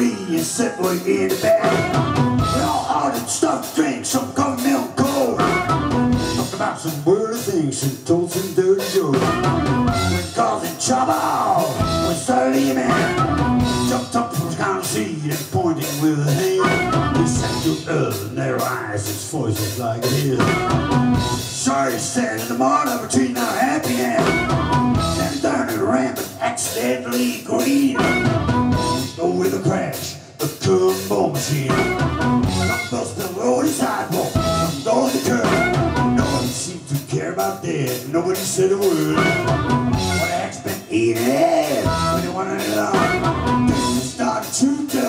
free and sit way in the back. We all ordered stuff to drink, some coffee, milk, cold. Talked about some worldly things and told some dirty jokes. When causing trouble, when surly man jumped up from the counter seat and pointed with a hand. He said to us in their eyes, his voice was like his. Sorry, said in the morning between our happy hand. Then turned around but accidentally green. Oh, with a crash, the combo machine. Some busted road the sidewalk, some door the curb. Nobody seemed to care about that, nobody said a word. What the heck's been eating it when they wanted it on? This started to